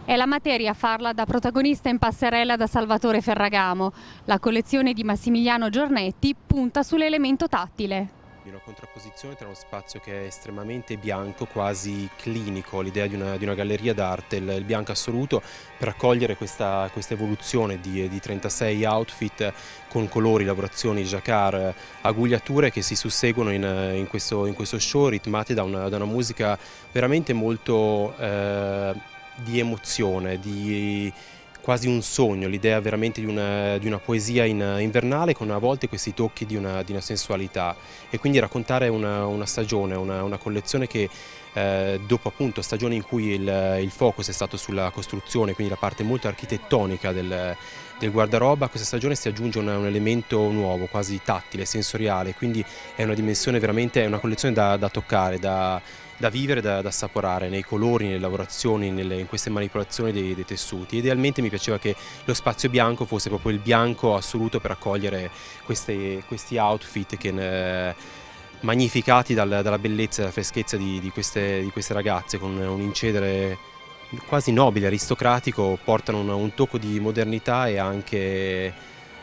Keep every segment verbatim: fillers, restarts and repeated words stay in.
È la materia a farla da protagonista in passerella da Salvatore Ferragamo. La collezione di Massimiliano Giornetti punta sull'elemento tattile. Di una contrapposizione tra uno spazio che è estremamente bianco, quasi clinico, l'idea di una, di una galleria d'arte, il, il bianco assoluto, per accogliere questa, questa evoluzione di, di trentasei outfit con colori, lavorazioni, jacquard, agugliature che si susseguono in, in, questo, in questo show, ritmate da una, da una musica veramente molto eh, di emozione, di quasi un sogno, l'idea veramente di una, di una poesia in, invernale con a volte questi tocchi di una, di una sensualità, e quindi raccontare una, una stagione, una, una collezione che eh, dopo appunto stagioni in cui il, il focus è stato sulla costruzione, quindi la parte molto architettonica del, del guardaroba, a questa stagione si aggiunge una, un elemento nuovo, quasi tattile, sensoriale, quindi è una dimensione veramente, è una collezione da, da toccare, da da vivere, da, da assaporare nei colori, nelle lavorazioni, nelle, in queste manipolazioni dei, dei tessuti. Idealmente mi piaceva che lo spazio bianco fosse proprio il bianco assoluto per accogliere queste, questi outfit che ne, magnificati dal, dalla bellezza e dalla freschezza di, di, queste, di queste ragazze, con un incedere quasi nobile, aristocratico, portano un, un tocco di modernità e anche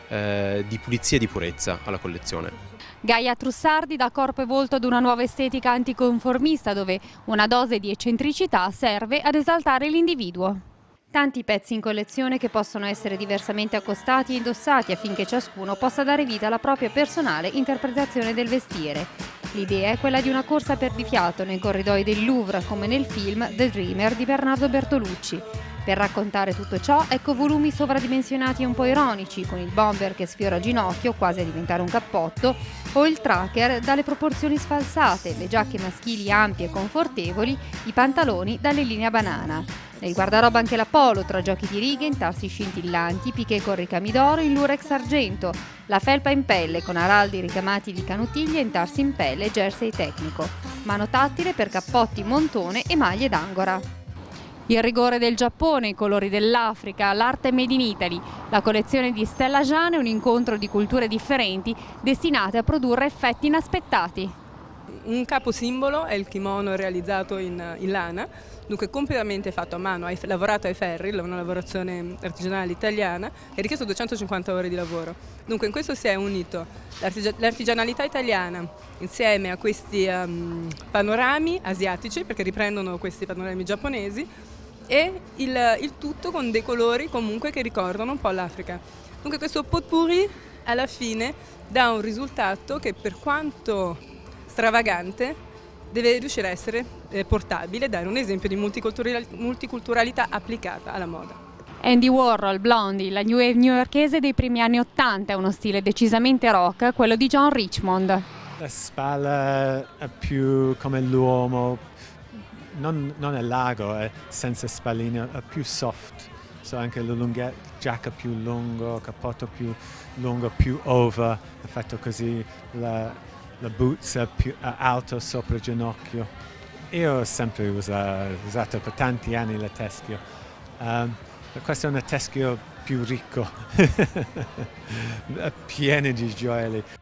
eh, di pulizia e di purezza alla collezione. Gaia Trussardi dà corpo e volto ad una nuova estetica anticonformista dove una dose di eccentricità serve ad esaltare l'individuo. Tanti pezzi in collezione che possono essere diversamente accostati e indossati affinché ciascuno possa dare vita alla propria personale interpretazione del vestire. L'idea è quella di una corsa a perdifiato nei corridoi del Louvre come nel film The Dreamer di Bernardo Bertolucci. Per raccontare tutto ciò, ecco volumi sovradimensionati e un po' ironici, con il bomber che sfiora ginocchio quasi a diventare un cappotto, o il tracker dalle proporzioni sfalsate, le giacche maschili ampie e confortevoli, i pantaloni dalle linee a banana. Nel guardaroba anche la polo, tra giochi di righe, intarsi scintillanti, piché con ricami d'oro in lurex argento, la felpa in pelle con araldi ricamati di canutiglie e intarsi in pelle e jersey tecnico, mano tattile per cappotti montone e maglie d'angora. Il rigore del Giappone, i colori dell'Africa, l'arte made in Italy, la collezione di Stella Jane è un incontro di culture differenti destinate a produrre effetti inaspettati. Un capo simbolo è il kimono realizzato in, in lana, dunque completamente fatto a mano, lavorato ai ferri, una lavorazione artigianale italiana, è richiesto duecentocinquanta ore di lavoro. Dunque in questo si è unito l'artigianalità italiana insieme a questi um, panorami asiatici, perché riprendono questi panorami giapponesi, e il, il tutto con dei colori comunque che ricordano un po' l'Africa. Dunque questo potpourri alla fine dà un risultato che, per quanto stravagante, deve riuscire a essere eh, portabile, dare un esempio di multiculturalità applicata alla moda. Andy Warhol, Blondie, la new wave newyorkese dei primi anni Ottanta, è uno stile decisamente rock, quello di John Richmond. La spalla è più come l'uomo, non, non è largo, è senza spallina, è più soft, so anche la lunghezza, giacca più lungo, cappotto più lungo, più over, è fatto così, la, la boots è più è alto sopra il ginocchio. Io ho sempre usato, usato per tanti anni la teschio, um, questo è un teschio più ricco, pieno di gioielli,